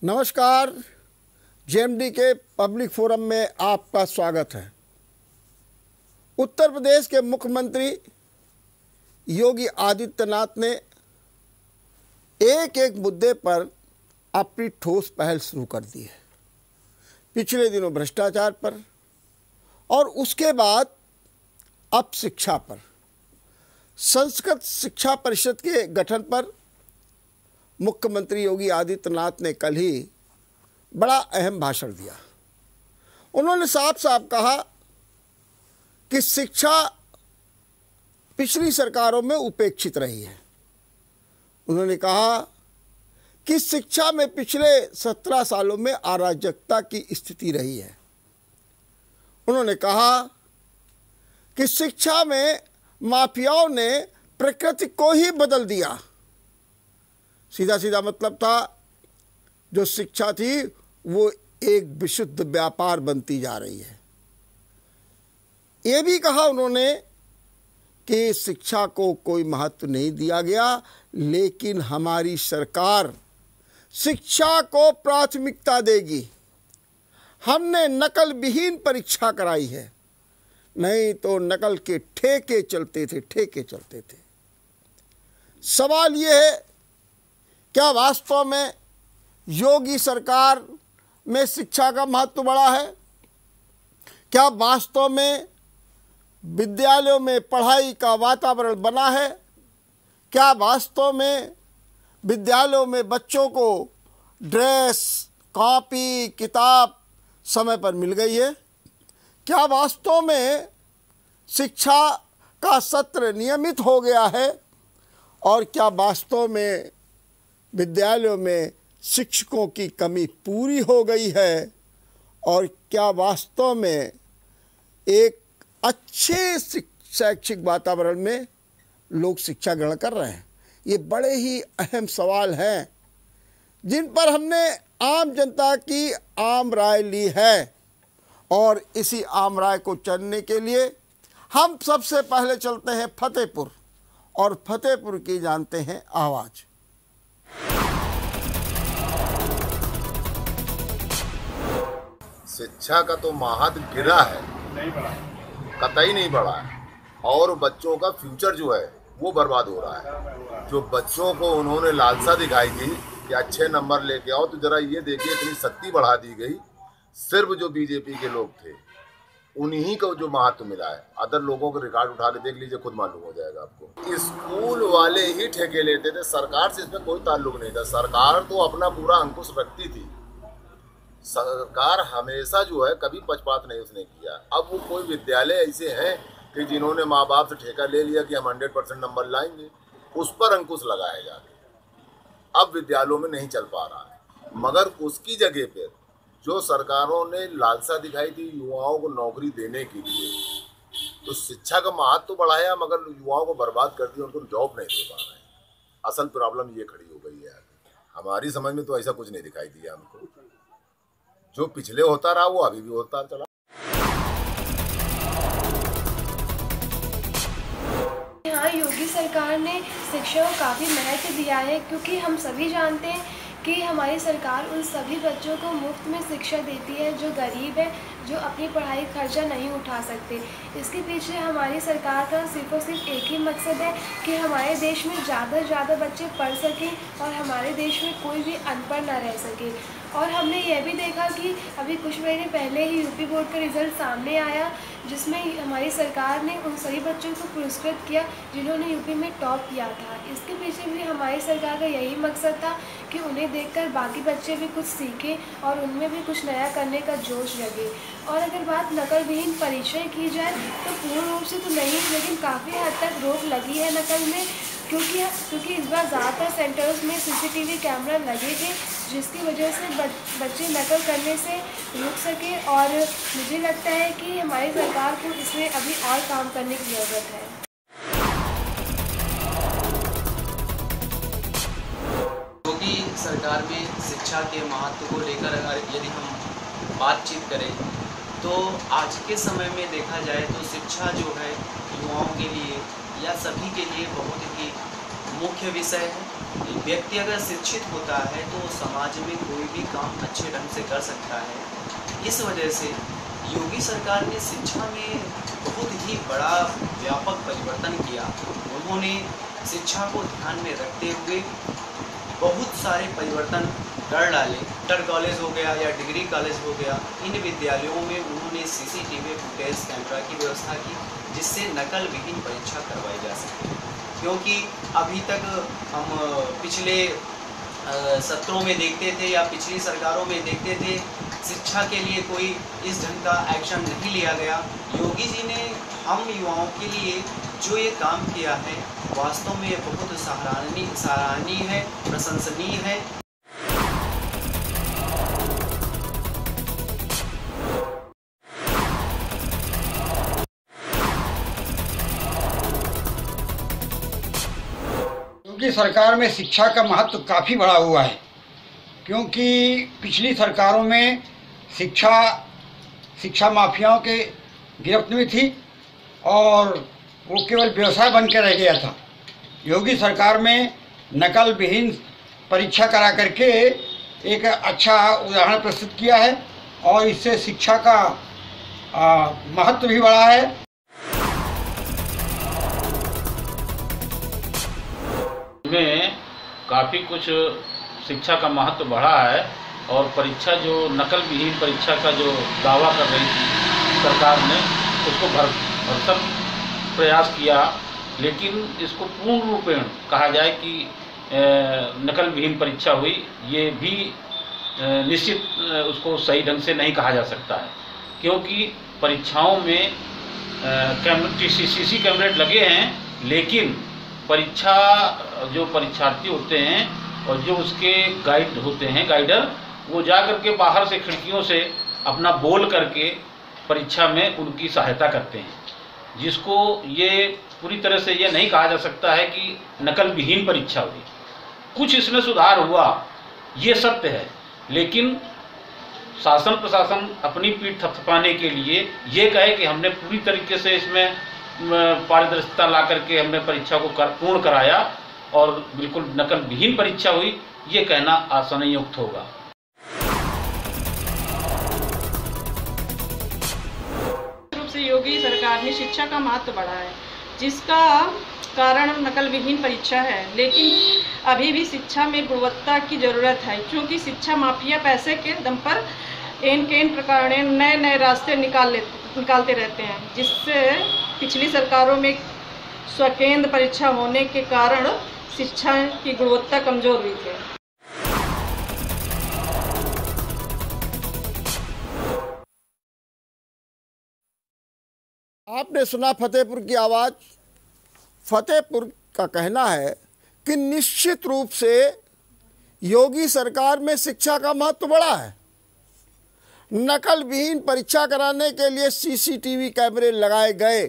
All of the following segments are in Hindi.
नमस्कार। जेएमडी के पब्लिक फोरम में आपका स्वागत है। उत्तर प्रदेश के मुख्यमंत्री योगी आदित्यनाथ ने एक एक मुद्दे पर अपनी ठोस पहल शुरू कर दी है। पिछले दिनों भ्रष्टाचार पर और उसके बाद अब शिक्षा पर। संस्कृत शिक्षा परिषद के गठन पर मुख्यमंत्री योगी आदित्यनाथ ने कल ही बड़ा अहम भाषण दिया। उन्होंने साफ साफ कहा कि शिक्षा पिछली सरकारों में उपेक्षित रही है। उन्होंने कहा कि शिक्षा में पिछले 17 सालों में अराजकता की स्थिति रही है। उन्होंने कहा कि शिक्षा में माफियाओं ने प्रकृति को ही बदल दिया। सीधा सीधा मतलब था, जो शिक्षा थी वो एक विशुद्ध व्यापार बनती जा रही है। ये भी कहा उन्होंने कि शिक्षा को कोई महत्व नहीं दिया गया, लेकिन हमारी सरकार शिक्षा को प्राथमिकता देगी। हमने नकल विहीन परीक्षा कराई है, नहीं तो नकल के ठेके चलते थे। सवाल ये है, क्या वास्तव में योगी सरकार में शिक्षा का महत्व बढ़ा है? क्या वास्तव में विद्यालयों में पढ़ाई का वातावरण बना है? क्या वास्तव में विद्यालयों में बच्चों को ड्रेस, कॉपी, किताब समय पर मिल गई है? क्या वास्तव में शिक्षा का सत्र नियमित हो गया है? और क्या वास्तव में विद्यालयों में शिक्षकों की कमी पूरी हो गई है? और क्या वास्तव में एक अच्छे शैक्षिक वातावरण में लोग शिक्षा ग्रहण कर रहे हैं? ये बड़े ही अहम सवाल हैं जिन पर हमने आम जनता की आम राय ली है। और इसी आम राय को जानने के लिए हम सबसे पहले चलते हैं फतेहपुर और फतेहपुर की जानते हैं आवाज़। शिक्षा का तो महत्व गिरा है, कतई नहीं बढ़ा है। और बच्चों का फ्यूचर जो है वो बर्बाद हो रहा है। जो बच्चों को उन्होंने लालसा दिखाई थी कि अच्छे नंबर लेके आओ, तो जरा ये देखिए इतनी सख्ती बढ़ा दी गई। सिर्फ जो बीजेपी के लोग थे उन्हीं को जो महत्व मिला है। अदर लोगों के रिकॉर्ड उठा के देख लीजिए, खुद मालूम हो जाएगा आपको। स्कूल वाले ही ठेके लेते थे, सरकार से इसमें कोई ताल्लुक नहीं था। सरकार तो अपना पूरा अंकुश रखती थी। सरकार हमेशा जो है कभी पक्षपात नहीं उसने किया। अब वो कोई विद्यालय ऐसे हैं कि जिन्होंने माँ बाप से ठेका ले लिया कि हम 100% नंबर लाएंगे, उस पर अंकुश लगाया जाके अब विद्यालयों में नहीं चल पा रहा है। मगर उसकी जगह पर जो सरकारों ने लालसा दिखाई थी युवाओं को नौकरी देने के लिए, तो शिक्षा का महत्व तो बढ़ाया मगर युवाओं को बर्बाद कर दिया, उनको जॉब नहीं दे पा रहे हैं। असल प्रॉब्लम ये खड़ी हो गई है। हमारी समझ में तो ऐसा कुछ नहीं दिखाई दिया हमको। जो पिछले होता रहा वो अभी भी होता चला। यहाँ योगी सरकार ने शिक्षा को काफ़ी महत्व दिया है, क्योंकि हम सभी जानते हैं कि हमारी सरकार उन सभी बच्चों को मुफ्त में शिक्षा देती है जो गरीब है, जो अपनी पढ़ाई खर्चा नहीं उठा सकते। इसके पीछे हमारी सरकार का सिर्फ और सिर्फ एक ही मकसद है कि हमारे देश में ज़्यादा से ज़्यादा बच्चे पढ़ सकें और हमारे देश में कोई भी अनपढ़ ना रह सके। और हमने यह भी देखा कि अभी कुछ महीने पहले ही यूपी बोर्ड का रिज़ल्ट सामने आया, जिसमें हमारी सरकार ने उन सभी बच्चों को पुरस्कृत किया जिन्होंने यूपी में टॉप किया था। इसके पीछे भी हमारी सरकार का यही मकसद था कि उन्हें देखकर बाकी बच्चे भी कुछ सीखें और उनमें भी कुछ नया करने का जोश जगे। और अगर बात नकल विहीन परीक्षाएँ की जाए तो पूर्ण रूप से तो नहीं, लेकिन काफ़ी हद तक रोक लगी है नकल में, क्योंकि इस बार ज़्यादातर सेंटर्स में CCTV कैमरा लगे थे, जिसकी वजह से बच्चे नकल करने से रुक सके। और मुझे लगता है कि हमारी सरकार को इसमें अभी और काम करने की ज़रूरत है। योगी सरकार में शिक्षा के महत्व को लेकर यदि हम बातचीत करें तो आज के समय में देखा जाए तो शिक्षा जो है युवाओं के लिए या सभी के लिए बहुत ही मुख्य विषय है। व्यक्ति अगर शिक्षित होता है तो समाज में कोई भी काम अच्छे ढंग से कर सकता है। इस वजह से योगी सरकार ने शिक्षा में बहुत ही बड़ा व्यापक परिवर्तन किया। उन्होंने शिक्षा को ध्यान में रखते हुए बहुत सारे परिवर्तन कर डाले। इंटर कॉलेज हो गया या डिग्री कॉलेज हो गया, इन विद्यालयों में उन्होंने CCTV फुटेज कैमरा की व्यवस्था की, जिससे नकल विहीन परीक्षा करवाई जा सके। क्योंकि अभी तक हम पिछले सत्रों में देखते थे या पिछली सरकारों में देखते थे, शिक्षा के लिए कोई इस ढंग का एक्शन नहीं लिया गया। योगी जी ने हम युवाओं के लिए जो ये काम किया है, वास्तव में बहुत सराहनीय है, प्रशंसनीय है। योगी सरकार में शिक्षा का महत्व काफ़ी बढ़ा हुआ है, क्योंकि पिछली सरकारों में शिक्षा माफियाओं के गिरफ्त में थी और वो केवल व्यवसाय बन के रह गया था। योगी सरकार में नकल विहीन परीक्षा करा करके एक अच्छा उदाहरण प्रस्तुत किया है और इससे शिक्षा का महत्व भी बढ़ा है। में काफ़ी कुछ शिक्षा का महत्व बढ़ा है और परीक्षा जो नकल विहीन परीक्षा का जो दावा कर रही थी सरकार ने, उसको भरसक प्रयास किया, लेकिन इसको पूर्ण रूपेण कहा जाए कि नकल विहीन परीक्षा हुई, ये भी निश्चित उसको सही ढंग से नहीं कहा जा सकता है। क्योंकि परीक्षाओं में CC कैमरे लगे हैं, लेकिन परीक्षा जो परीक्षार्थी होते हैं और जो उसके गाइड होते हैं, गाइडर, वो जा करके बाहर से खिड़कियों से अपना बोल करके परीक्षा में उनकी सहायता करते हैं, जिसको ये पूरी तरह से ये नहीं कहा जा सकता है कि नकल विहीन परीक्षा हुई। कुछ इसमें सुधार हुआ, ये सत्य है, लेकिन शासन प्रशासन अपनी पीठ थपथपाने के लिए ये कहे कि हमने पूरी तरीके से इसमें पारदर्शिता ला करके हमने परीक्षा को पूर्ण कराया और बिल्कुल नकल विहीन परीक्षा हुई, ये कहना आसनयुक्त होगा। रूप से योगी सरकार ने शिक्षा का महत्व बढ़ा है, जिसका कारण नकल विहीन परीक्षा है। लेकिन अभी भी शिक्षा में गुणवत्ता की ज़रूरत है, क्योंकि शिक्षा माफिया पैसे के दम पर एन प्रकार नए रास्ते निकालते रहते हैं, जिससे पिछली सरकारों में स्वकेंद्र परीक्षा होने के कारण शिक्षा की गुणवत्ता कमजोर हुई थी। आपने सुना फतेहपुर की आवाज़। फतेहपुर का कहना है कि निश्चित रूप से योगी सरकार में शिक्षा का महत्व बढ़ा है। नकल विहीन परीक्षा कराने के लिए CCTV कैमरे लगाए गए,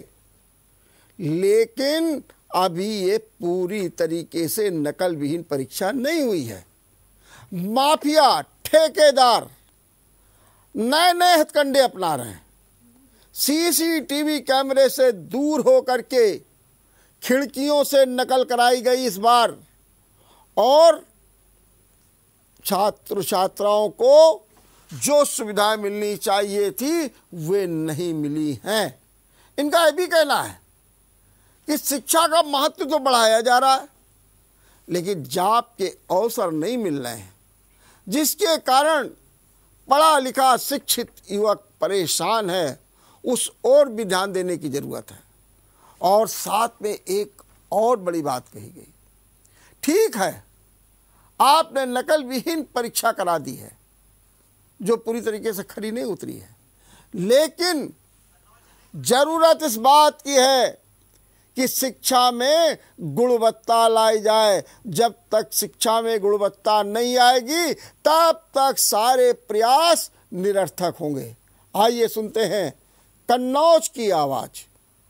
लेकिन अभी ये पूरी तरीके से नकल विहीन परीक्षा नहीं हुई है। माफिया, ठेकेदार नए हथकंडे अपना रहे हैं। CCTV कैमरे से दूर हो करके खिड़कियों से नकल कराई गई इस बार, और छात्र छात्राओं को जो सुविधाएं मिलनी चाहिए थी वे नहीं मिली हैं। इनका यह भी कहना है कि शिक्षा का महत्व तो बढ़ाया जा रहा है, लेकिन जॉब के अवसर नहीं मिल रहे हैं, जिसके कारण पढ़ा लिखा शिक्षित युवक परेशान है। उस ओर भी ध्यान देने की ज़रूरत है। और साथ में एक और बड़ी बात कही गई, ठीक है आपने नकल विहीन परीक्षा करा दी है, जो पूरी तरीके से खरी नहीं उतरी है, लेकिन ज़रूरत इस बात की है कि शिक्षा में गुणवत्ता लाई जाए। जब तक शिक्षा में गुणवत्ता नहीं आएगी, तब तक सारे प्रयास निरर्थक होंगे। आइए सुनते हैं कन्नौज की आवाज़।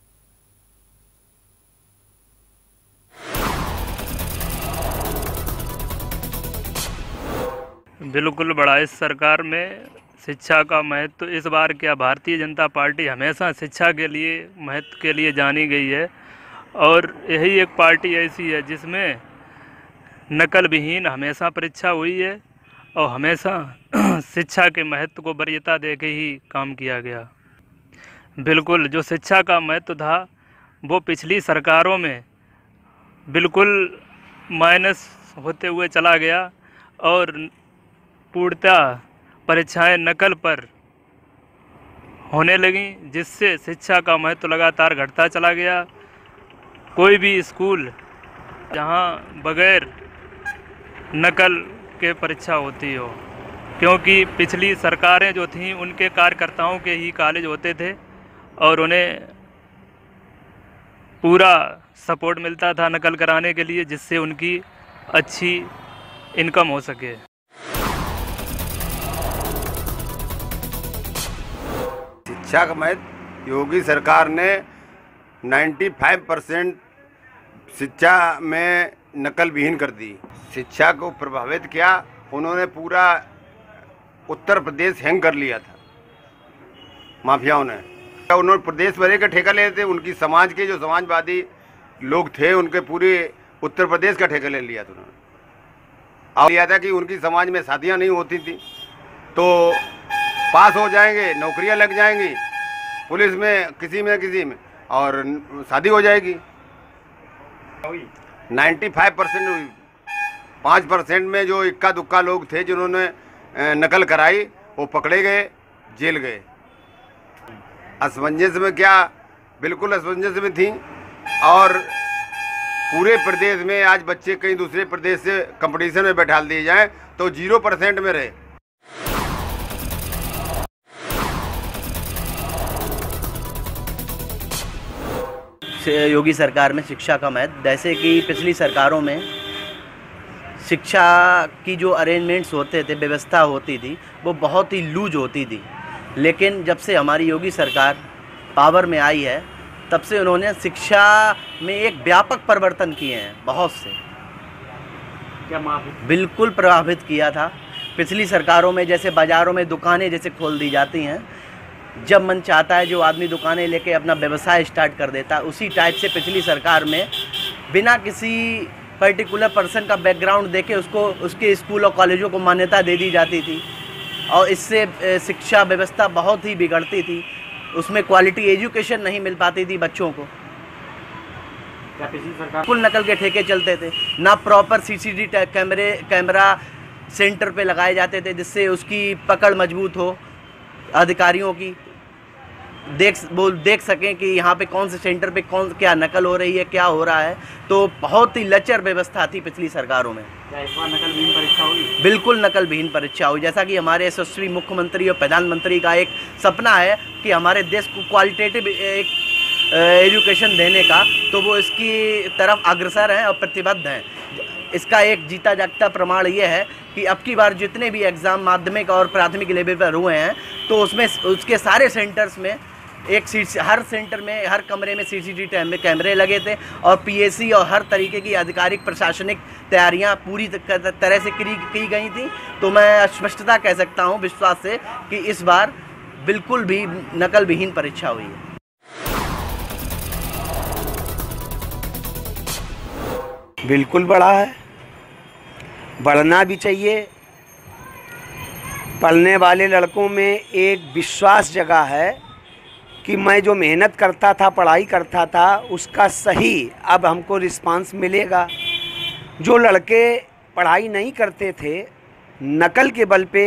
बिल्कुल बड़ा इस सरकार में शिक्षा का महत्व। इस बार क्या भारतीय जनता पार्टी हमेशा शिक्षा के लिए महत्व के लिए जानी गई है, और यही एक पार्टी ऐसी है जिसमें नकल विहीन हमेशा परीक्षा हुई है और हमेशा शिक्षा के महत्व को वरीयता दे के ही काम किया गया। बिल्कुल जो शिक्षा का महत्व था वो पिछली सरकारों में बिल्कुल माइनस होते हुए चला गया और पूर्णतः परीक्षाएं नकल पर होने लगी, जिससे शिक्षा का महत्व लगातार घटता चला गया। कोई भी स्कूल जहां बगैर नकल के परीक्षा होती हो, क्योंकि पिछली सरकारें जो थीं उनके कार्यकर्ताओं के ही कॉलेज होते थे और उन्हें पूरा सपोर्ट मिलता था नकल कराने के लिए, जिससे उनकी अच्छी इनकम हो सके। शिक्षा का महत्व योगी सरकार ने 95% शिक्षा में नकल विहीन कर दी। शिक्षा को प्रभावित किया, उन्होंने पूरा उत्तर प्रदेश हैंग कर लिया था माफियाओं ने। उन्होंने प्रदेश भर का ठेका ले थे, उनकी समाज के जो समाजवादी लोग थे उनके पूरे उत्तर प्रदेश का ठेका ले लिया था उन्होंने। और लिया था कि उनकी समाज में शादियां नहीं होती थी तो पास हो जाएंगे, नौकरियां लग जाएंगी पुलिस में किसी में और शादी हो जाएगी। 95% हुई। 5% में जो इक्का दुक्का लोग थे जिन्होंने नकल कराई वो पकड़े गए, जेल गए। असमंजस में क्या, बिल्कुल असमंजस में थी। और पूरे प्रदेश में आज बच्चे कहीं दूसरे प्रदेश से कंपटीशन में बैठा दिए जाएं तो 0% में रहे। योगी सरकार में शिक्षा का महत्व, जैसे कि पिछली सरकारों में शिक्षा की जो अरेंजमेंट्स होते थे, व्यवस्था होती थी, वो बहुत ही लूज होती थी। लेकिन जब से हमारी योगी सरकार पावर में आई है तब से उन्होंने शिक्षा में एक व्यापक परिवर्तन किए हैं। बहुत से बिल्कुल प्रभावित किया था। पिछली सरकारों में जैसे बाज़ारों में दुकानें जैसे खोल दी जाती हैं, जब मन चाहता है जो आदमी दुकानें लेके अपना व्यवसाय स्टार्ट कर देता है, उसी टाइप से पिछली सरकार में बिना किसी पर्टिकुलर पर्सन का बैकग्राउंड देके उसको उसके स्कूल और कॉलेजों को मान्यता दे दी जाती थी और इससे शिक्षा व्यवस्था बहुत ही बिगड़ती थी। उसमें क्वालिटी एजुकेशन नहीं मिल पाती थी बच्चों को। बिल्कुल नकल के ठेके चलते थे, ना प्रॉपर CCTV कैमरा सेंटर पे लगाए जाते थे जिससे उसकी पकड़ मजबूत हो, अधिकारियों की देख सकें कि यहाँ पे कौन से सेंटर पे क्या नकल हो रही है, क्या हो रहा है। तो बहुत ही लचर व्यवस्था थी पिछली सरकारों में। क्या इस बार नकल विहीन परीक्षा हुई? बिल्कुल नकल विहीन परीक्षा हुई। जैसा कि हमारे यशस्वी मुख्यमंत्री और प्रधानमंत्री का एक सपना है कि हमारे देश को क्वालिटेटिव एक एजुकेशन देने का, तो वो इसकी तरफ अग्रसर हैं और प्रतिबद्ध हैं। इसका एक जीता जागता प्रमाण ये है कि अब की बार जितने भी एग्ज़ाम माध्यमिक और प्राथमिक लेवल पर हुए हैं तो उसमें उसके सारे सेंटर्स में हर सेंटर में, हर कमरे में CCTV कैमरे लगे थे और PAC और हर तरीके की आधिकारिक प्रशासनिक तैयारियां पूरी तरह से की गई थी। तो मैं स्पष्टता कह सकता हूं विश्वास से कि इस बार बिल्कुल भी नकल विहीन परीक्षा हुई है। बिल्कुल बढ़ा है, बढ़ना भी चाहिए। पढ़ने वाले लड़कों में एक विश्वास जगा है कि मैं जो मेहनत करता था, पढ़ाई करता था, उसका सही अब हमको रिस्पांस मिलेगा। जो लड़के पढ़ाई नहीं करते थे, नकल के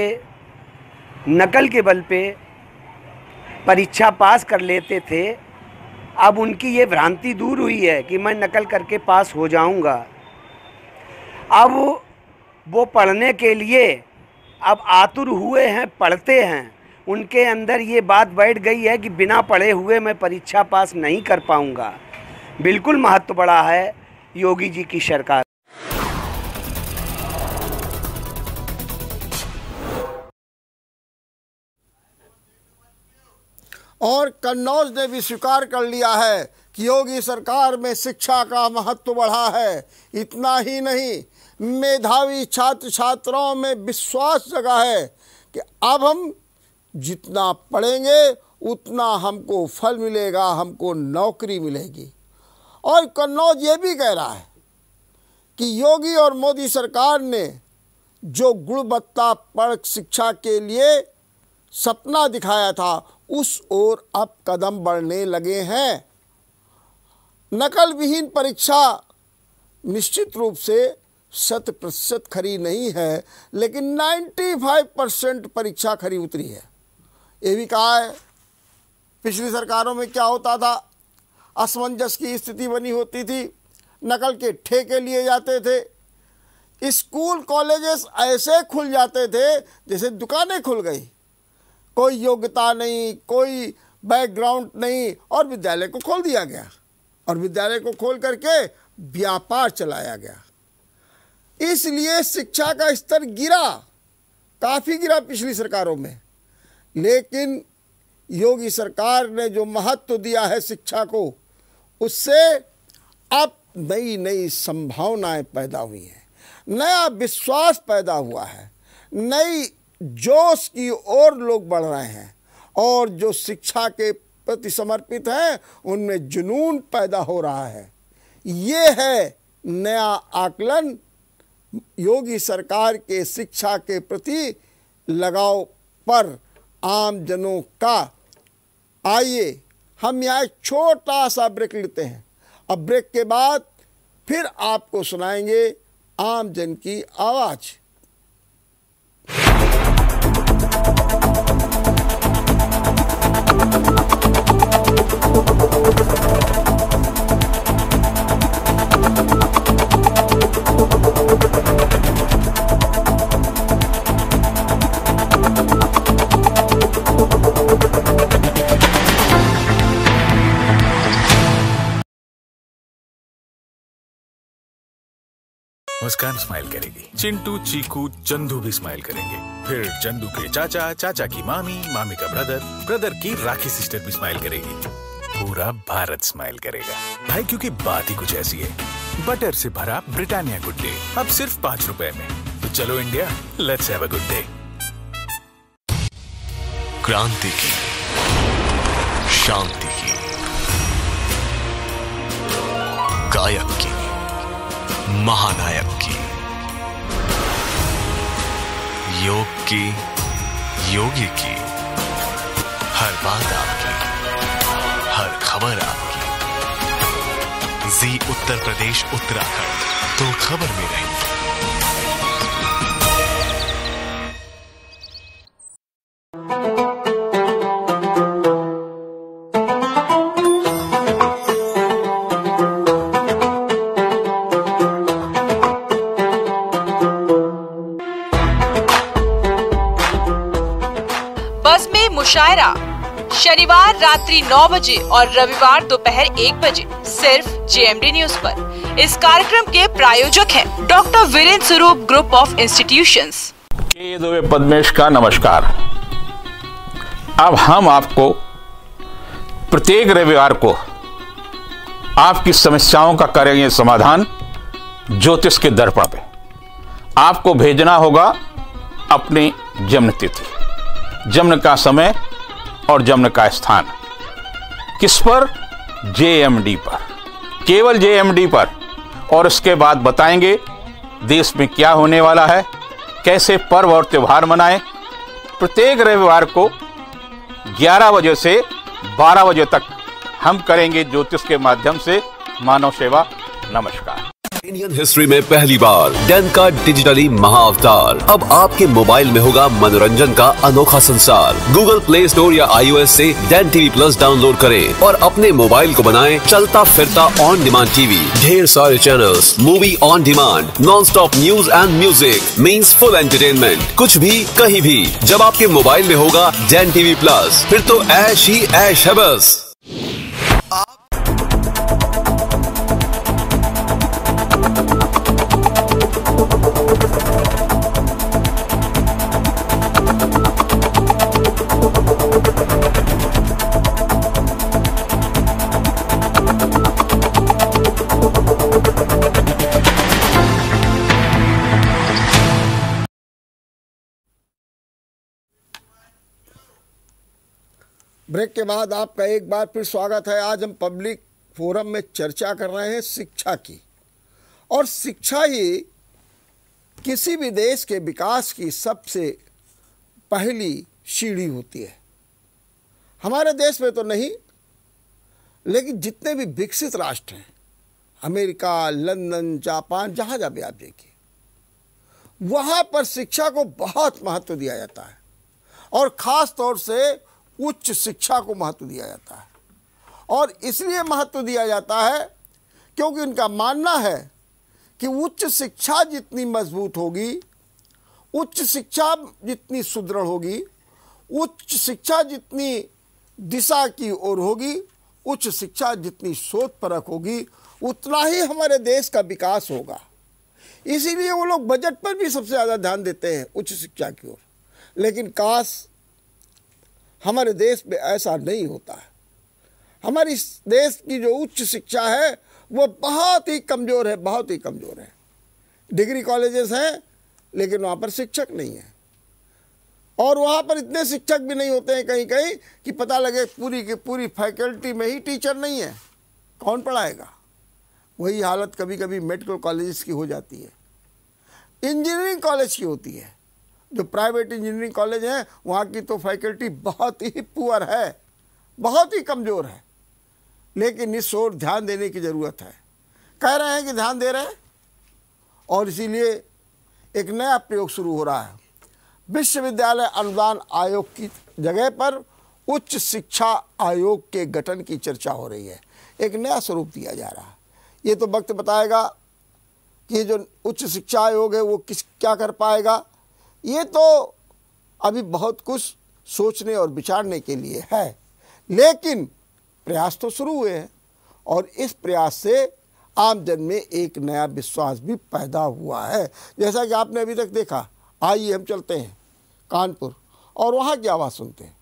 बल पे परीक्षा पास कर लेते थे, अब उनकी ये भ्रांति दूर हुई है कि मैं नकल करके पास हो जाऊंगा। अब वो पढ़ने के लिए अब आतुर हुए हैं, पढ़ते हैं। उनके अंदर ये बात बैठ गई है कि बिना पढ़े हुए मैं परीक्षा पास नहीं कर पाऊंगा। बिल्कुल महत्व बड़ा है योगी जी की सरकार। और कन्नौज ने भी स्वीकार कर लिया है कि योगी सरकार में शिक्षा का महत्व बढ़ा है। इतना ही नहीं, मेधावी छात्र छात्राओं में विश्वास जगा है कि अब हम जितना पढ़ेंगे उतना हमको फल मिलेगा, हमको नौकरी मिलेगी। और कन्नौज ये भी कह रहा है कि योगी और मोदी सरकार ने जो गुणवत्तापूर्ण शिक्षा के लिए सपना दिखाया था उस ओर अब कदम बढ़ने लगे हैं। नकल विहीन परीक्षा निश्चित रूप से 100% खरी नहीं है, लेकिन 95% परीक्षा खरी उतरी है। ये भी कहा है पिछली सरकारों में क्या होता था, असमंजस की स्थिति बनी होती थी, नकल के ठेके लिए जाते थे, स्कूल कॉलेजेस ऐसे खुल जाते थे जैसे दुकानें खुल गई, कोई योग्यता नहीं, कोई बैकग्राउंड नहीं, और विद्यालय को खोल दिया गया और विद्यालय को खोल करके व्यापार चलाया गया। इसलिए शिक्षा का स्तर गिरा, काफ़ी गिरा पिछली सरकारों में। लेकिन योगी सरकार ने जो महत्व दिया है शिक्षा को, उससे अब नई नई संभावनाएं पैदा हुई हैं, नया विश्वास पैदा हुआ है, नई जोश की ओर लोग बढ़ रहे हैं और जो शिक्षा के प्रति समर्पित हैं उनमें जुनून पैदा हो रहा है। ये है नया आकलन योगी सरकार के शिक्षा के प्रति लगाव पर आम जनों का। आइए हम यहाँ एक छोटा सा ब्रेक लेते हैं। अब ब्रेक के बाद फिर आपको सुनाएंगे आम जन की आवाज़। मुस्कान स्माइल करेगी, चिंटू, चीकू, चंदू भी स्माइल करेंगे, फिर चंदू के चाचा, चाचा की मामी, मामी का ब्रदर, ब्रदर की राखी सिस्टर भी स्माइल करेगी। पूरा भारत स्माइल करेगा भाई, क्योंकि बात ही कुछ ऐसी है। बटर से भरा ब्रिटानिया गुड डे अब सिर्फ 5 रुपए में। तो चलो India, let's have a good day. क्रांति की, शांति की, गायक की, महानायक की, योग की, योगी की, हर बात आपकी, हर खबर आपकी। जी उत्तर प्रदेश उत्तराखंड तो खबर में रहेंगे। बस में मुशायरा शनिवार रात्रि 9 बजे और रविवार दोपहर 1 बजे सिर्फ JMD न्यूज पर। इस कार्यक्रम के प्रायोजक हैं doctor Virendra Swaroop group of institutions. Dubey Padmesh का नमस्कार। अब हम आपको प्रत्येक रविवार को आपकी समस्याओं का करेंगे समाधान ज्योतिष के दर्पण पे। आपको भेजना होगा अपनी जन्म तिथि, जन्म का समय और जन्म का स्थान। किस पर? JMD पर, केवल JMD पर। और उसके बाद बताएंगे देश में क्या होने वाला है, कैसे पर्व और त्योहार मनाएं। प्रत्येक रविवार को 11 बजे से 12 बजे तक हम करेंगे ज्योतिष के माध्यम से मानव सेवा। नमस्कार। इंडियन हिस्ट्री में पहली बार डैन का डिजिटली महाअवतार। अब आपके मोबाइल में होगा मनोरंजन का अनोखा संसार। गूगल प्ले स्टोर या iOS से डैन TV Plus डाउनलोड करें और अपने मोबाइल को बनाएं चलता फिरता ऑन डिमांड टीवी। ढेर सारे channels, movie on demand, non stop news and music means full entertainment. कुछ भी कहीं भी जब आपके मोबाइल में होगा डैन TV Plus, फिर तो ऐश ही ऐश है बस। ब्रेक के बाद आपका एक बार फिर स्वागत है। आज हम पब्लिक फोरम में चर्चा कर रहे हैं शिक्षा की, और शिक्षा ही किसी भी देश के विकास की सबसे पहली सीढ़ी होती है। हमारे देश में तो नहीं, लेकिन जितने भी विकसित राष्ट्र हैं, अमेरिका, लंदन, जापान, जहाँ जहाँ भी आप देखिए, वहाँ पर शिक्षा को बहुत महत्व दिया जाता है और ख़ास तौर से उच्च शिक्षा को महत्व दिया जाता है। और इसलिए महत्व दिया जाता है क्योंकि उनका मानना है कि उच्च शिक्षा जितनी मजबूत होगी, उच्च शिक्षा जितनी सुदृढ़ होगी, उच्च शिक्षा जितनी दिशा की ओर होगी, उच्च शिक्षा जितनी शोधपरक होगी, उतना ही हमारे देश का विकास होगा। इसीलिए वो लोग बजट पर भी सबसे ज़्यादा ध्यान देते हैं उच्च शिक्षा की ओर। लेकिन काश हमारे देश में ऐसा नहीं होता है। हमारे देश की जो उच्च शिक्षा है वो बहुत ही कमज़ोर है, बहुत ही कमज़ोर है। डिग्री कॉलेजेस हैं लेकिन वहाँ पर शिक्षक नहीं है, और वहाँ पर इतने शिक्षक भी नहीं होते हैं कहीं कहीं कि पता लगे पूरी की पूरी फैकल्टी में ही टीचर नहीं है, कौन पढ़ाएगा। वही हालत कभी कभी मेडिकल कॉलेजेस की हो जाती है, इंजीनियरिंग कॉलेज की होती है। जो प्राइवेट इंजीनियरिंग कॉलेज हैं वहाँ की तो फैकल्टी बहुत ही पुअर है, बहुत ही कमज़ोर है। लेकिन इस ओर ध्यान देने की ज़रूरत है। कह रहे हैं कि ध्यान दे रहे हैं, और इसीलिए एक नया प्रयोग शुरू हो रहा है। विश्वविद्यालय अनुदान आयोग की जगह पर उच्च शिक्षा आयोग के गठन की चर्चा हो रही है। एक नया स्वरूप दिया जा रहा है। ये तो वक्त बताएगा कि जो उच्च शिक्षा आयोग है वो क्या कर पाएगा। ये तो अभी बहुत कुछ सोचने और विचारने के लिए है, लेकिन प्रयास तो शुरू हुए हैं और इस प्रयास से आमजन में एक नया विश्वास भी पैदा हुआ है। जैसा कि आपने अभी तक देखा। आइए हम चलते हैं कानपुर और वहाँ की आवाज़ सुनते हैं।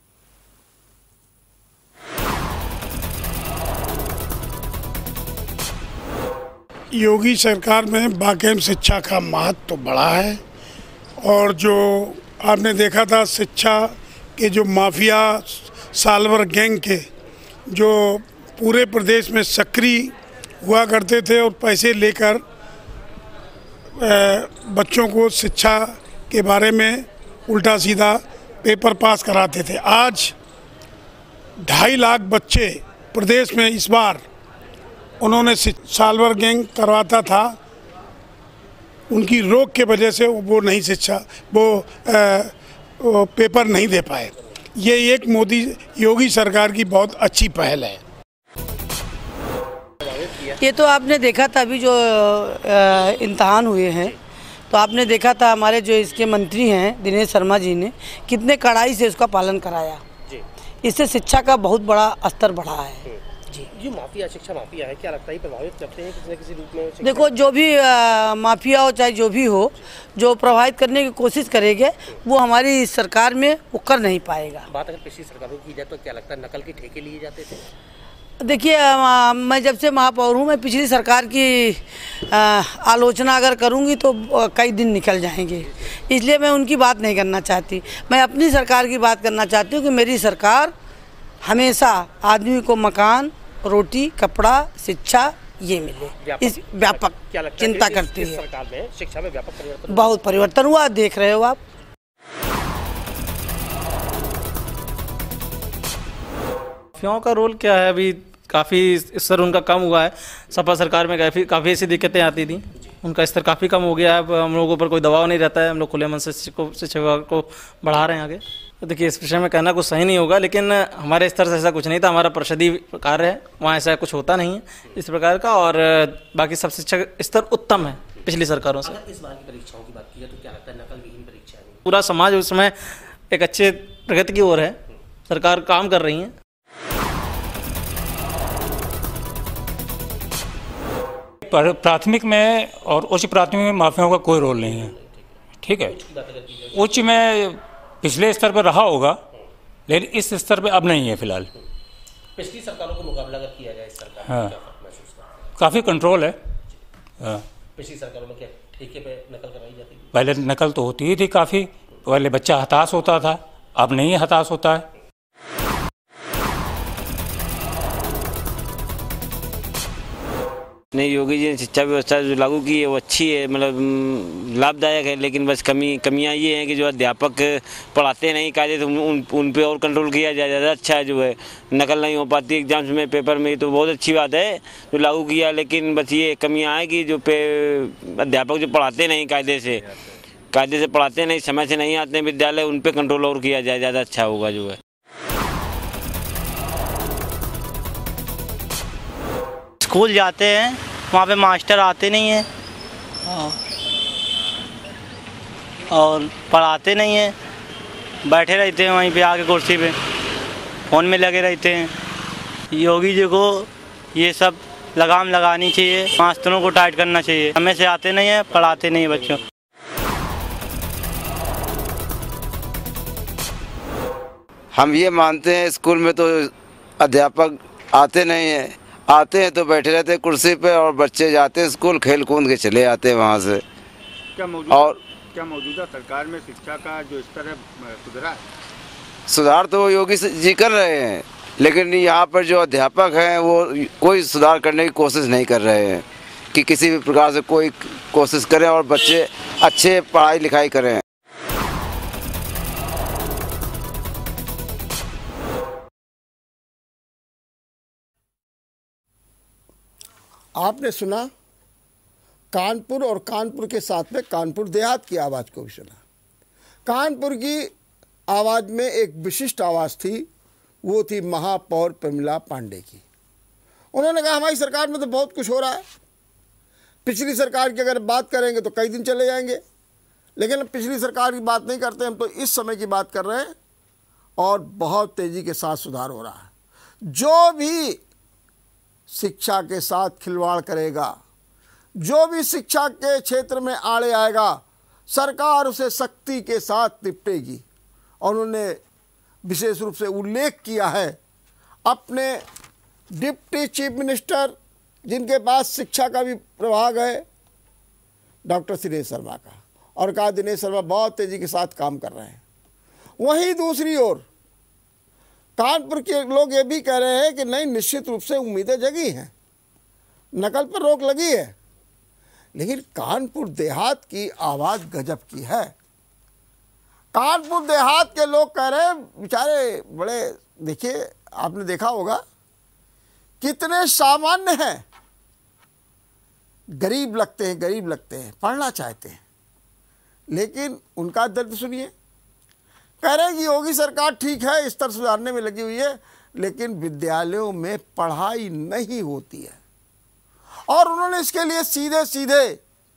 योगी सरकार में बाकायदा शिक्षा का महत्व तो बढ़ा है, और जो आपने देखा था शिक्षा के जो माफिया साल्वर गैंग के जो पूरे प्रदेश में सक्रिय हुआ करते थे और पैसे लेकर बच्चों को शिक्षा के बारे में उल्टा सीधा पेपर पास कराते थे। आज 2.5 लाख बच्चे प्रदेश में इस बार उन्होंने साल्वर गैंग करवाता था, उनकी रोक के वजह से वो नहीं शिक्षा वो पेपर नहीं दे पाए। ये एक योगी सरकार की बहुत अच्छी पहल है। ये तो आपने देखा था अभी जो इम्तहान हुए हैं, तो आपने देखा था हमारे जो इसके मंत्री हैं दिनेश शर्मा जी ने कितने कड़ाई से उसका पालन कराया। इससे शिक्षा का बहुत बड़ा स्तर बढ़ा है। ये माफिया, शिक्षा माफिया है, क्या लगता है प्रभावित करते हैं किसी न किसी रूप में? देखो, जो भी माफिया हो चाहे जो भी हो, जो प्रभावित करने की कोशिश करेंगे वो हमारी सरकार में वो कर नहीं पाएगा। बात अगर पिछली सरकारों की जाए तो क्या लगता है नकल के ठेके लिए जाते थे? देखिए, मैं जब से महापौर हूँ, मैं पिछली सरकार की आलोचना अगर करूँगी तो कई दिन निकल जाएंगे, इसलिए मैं उनकी बात नहीं करना चाहती। मैं अपनी सरकार की बात करना चाहती हूँ कि मेरी सरकार हमेशा आदमी को मकान, रोटी, कपड़ा, शिक्षा ये मिले, इस व्यापक चिंता करती है। सरकार में शिक्षा में व्यापक परिवर्तन, बहुत परिवर्तन हुआ, देख रहे हो आप। माफियाओं का रोल क्या है? अभी काफ़ी स्तर उनका कम हुआ है। सपा सरकार में काफ़ी ऐसी दिक्कतें आती थी, उनका स्तर काफ़ी कम हो गया है। अब हम लोगों पर कोई दबाव नहीं रहता है, हम लोग खुले मन से शिक्षा विभाग को बढ़ा रहे हैं आगे। तो देखिए, इस विषय में कहना कुछ सही नहीं होगा, लेकिन हमारे स्तर से ऐसा कुछ नहीं था। हमारा परिषदीय कार्य है, वहाँ ऐसा कुछ होता नहीं है इस प्रकार का, और बाकी सब शिक्षा स्तर उत्तम है पिछली सरकारों से। इस बार की परीक्षाओं की बात की जाए तो क्या लगता है नकल विहीन परीक्षा है? पूरा समाज उस समय एक अच्छे प्रगति की ओर है, सरकार काम कर रही है। प्राथमिक में और उच्च प्राथमिक में माफियाओं का कोई रोल नहीं है, ठीक है। उच्च में पिछले स्तर पर रहा होगा, लेकिन इस स्तर पे अब नहीं है फिलहाल। पिछली सरकारों का मुकाबला अगर किया जाए इस सरकार में, हाँ, क्या फर्क महसूस करते हैं? काफ़ी कंट्रोल है। हाँ, पिछली सरकारों में क्या ठेके पे नकल कराई जाती थी? पहले नकल तो होती ही थी काफ़ी, पहले बच्चा हताश होता था, अब नहीं हताश होता है। नहीं, योगी जी ने शिक्षा व्यवस्था जो लागू की है वो अच्छी है, मतलब लाभदायक है। लेकिन बस कमियां ये हैं कि जो अध्यापक पढ़ाते नहीं कायदे से, उन पे और कंट्रोल किया जाए, ज़्यादा अच्छा है। जो है नकल नहीं हो पाती एग्जाम्स में, पेपर में, तो बहुत अच्छी बात है जो लागू किया। लेकिन बस ये कमियां हैं कि जो अध्यापक जो पढ़ाते नहीं कायदे से पढ़ाते नहीं, समय से नहीं आते हैं विद्यालय, उन पर कंट्रोल और किया जाए, ज़्यादा अच्छा होगा। जो है स्कूल जाते हैं, वहाँ पे मास्टर आते नहीं हैं और पढ़ाते नहीं हैं, बैठे रहते हैं वहीं पे आके कुर्सी पे, फ़ोन में लगे रहते हैं। योगी जी को ये सब लगाम लगानी चाहिए, मास्टरों को टाइट करना चाहिए। समय से आते नहीं हैं, पढ़ाते नहीं बच्चों। हम ये मानते हैं स्कूल में तो अध्यापक आते नहीं हैं, आते हैं तो बैठे रहते हैं कुर्सी पे, और बच्चे जाते हैं स्कूल, खेल कूद के चले आते हैं वहाँ से। क्या मौजूदा सरकार में शिक्षा का जो स्तर है सुधरा है? सुधार तो योगी जी कर रहे हैं, लेकिन यहाँ पर जो अध्यापक हैं वो कोई सुधार करने की कोशिश नहीं कर रहे हैं कि किसी भी प्रकार से कोई कोशिश करें और बच्चे अच्छे पढ़ाई लिखाई करें। आपने सुना कानपुर, और कानपुर के साथ में कानपुर देहात की आवाज़ को भी सुना। कानपुर की आवाज़ में एक विशिष्ट आवाज़ थी, वो थी महापौर प्रमिला पांडे की। उन्होंने कहा हमारी सरकार में तो बहुत कुछ हो रहा है, पिछली सरकार की अगर बात करेंगे तो कई दिन चले जाएंगे, लेकिन हम पिछली सरकार की बात नहीं करते, हम तो इस समय की बात कर रहे हैं और बहुत तेज़ी के साथ सुधार हो रहा है। जो भी शिक्षा के साथ खिलवाड़ करेगा, जो भी शिक्षा के क्षेत्र में आड़े आएगा, सरकार उसे सख्ती के साथ निपटेगी। और उन्होंने विशेष रूप से उल्लेख किया है अपने डिप्टी चीफ मिनिस्टर, जिनके पास शिक्षा का भी प्रभाग है, डॉक्टर दिनेश शर्मा का, और कहा दिनेश शर्मा बहुत तेज़ी के साथ काम कर रहे हैं। वहीं दूसरी ओर कानपुर के लोग ये भी कह रहे हैं कि नहीं, निश्चित रूप से उम्मीदें जगी हैं, नकल पर रोक लगी है, लेकिन कानपुर देहात की आवाज़ गजब की है। कानपुर देहात के लोग कह रहे हैं बेचारे बड़े, देखिए आपने देखा होगा कितने सामान्य हैं, गरीब लगते हैं, पढ़ना चाहते हैं, लेकिन उनका दर्द सुनिए। कह रहे हैं कि योगी सरकार ठीक है, स्तर सुधारने में लगी हुई है, लेकिन विद्यालयों में पढ़ाई नहीं होती है। और उन्होंने इसके लिए सीधे सीधे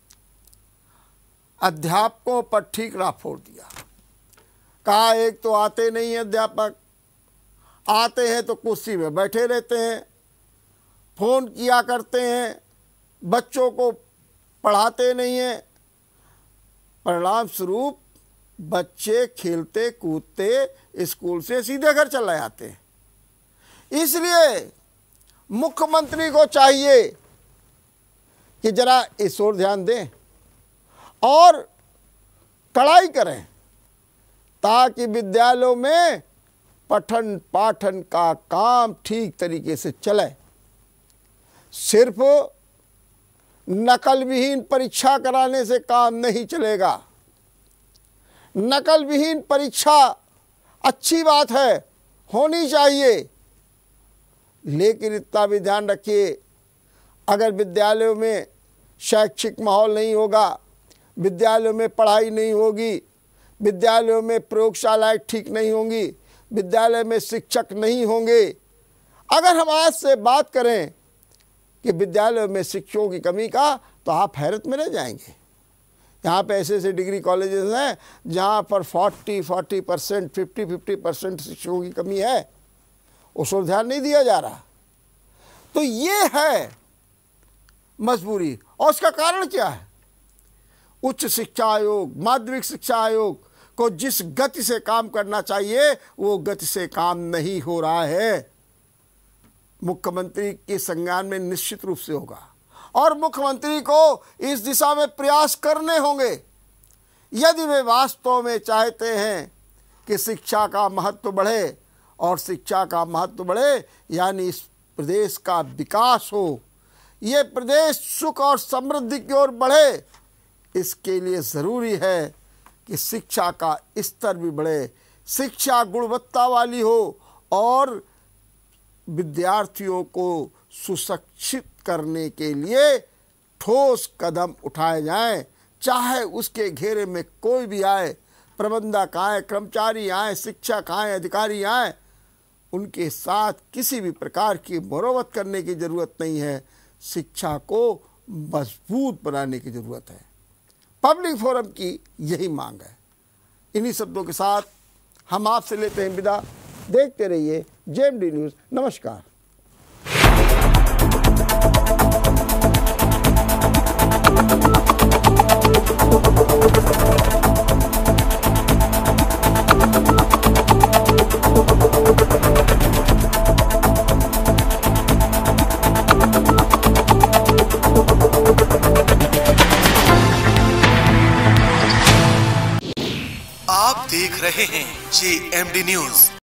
अध्यापकों पर ठीकरा फोड़ दिया। कहा एक तो आते नहीं हैं अध्यापक, आते हैं तो कुर्सी में बैठे रहते हैं, फ़ोन किया करते हैं, बच्चों को पढ़ाते नहीं हैं, परिणाम स्वरूप बच्चे खेलते कूदते स्कूल से सीधे घर चले आते हैं। इसलिए मुख्यमंत्री को चाहिए कि जरा इस ओर ध्यान दें और कड़ाई करें, ताकि विद्यालयों में पठन पाठन का काम ठीक तरीके से चले। सिर्फ नकल विहीन परीक्षा कराने से काम नहीं चलेगा। नकल विहीन परीक्षा अच्छी बात है, होनी चाहिए, लेकिन इतना भी ध्यान रखिए, अगर विद्यालयों में शैक्षिक माहौल नहीं होगा, विद्यालयों में पढ़ाई नहीं होगी, विद्यालयों में प्रयोगशालाएं ठीक नहीं होंगी, विद्यालय में शिक्षक नहीं होंगे, अगर हम आज से बात करें कि विद्यालयों में शिक्षकों की कमी का, तो आप हैरत में रह जाएंगे। यहाँ पे ऐसे ऐसे डिग्री कॉलेजेस हैं जहाँ पर 40% 50% शिक्षकों की कमी है, उस पर ध्यान नहीं दिया जा रहा। तो ये है मजबूरी। और उसका कारण क्या है? उच्च शिक्षा आयोग, माध्यमिक शिक्षा आयोग को जिस गति से काम करना चाहिए वो गति से काम नहीं हो रहा है। मुख्यमंत्री के संज्ञान में निश्चित रूप से होगा और मुख्यमंत्री को इस दिशा में प्रयास करने होंगे, यदि वे वास्तव में चाहते हैं कि शिक्षा का महत्व बढ़े, और शिक्षा का महत्व बढ़े यानी इस प्रदेश का विकास हो, ये प्रदेश सुख और समृद्धि की ओर बढ़े, इसके लिए ज़रूरी है कि शिक्षा का स्तर भी बढ़े, शिक्षा गुणवत्ता वाली हो और विद्यार्थियों को सुशिक्षित करने के लिए ठोस कदम उठाए जाएं, चाहे उसके घेरे में कोई भी आए, प्रबंधक आए, कर्मचारी आए, शिक्षक आए, अधिकारी आए, उनके साथ किसी भी प्रकार की मरोवत करने की ज़रूरत नहीं है। शिक्षा को मजबूत बनाने की ज़रूरत है। पब्लिक फोरम की यही मांग है। इन्हीं शब्दों के साथ हम आपसे लेते हैं विदा। देखते रहिए JMD न्यूज़। नमस्कार। आप देख रहे हैं JMD न्यूज़।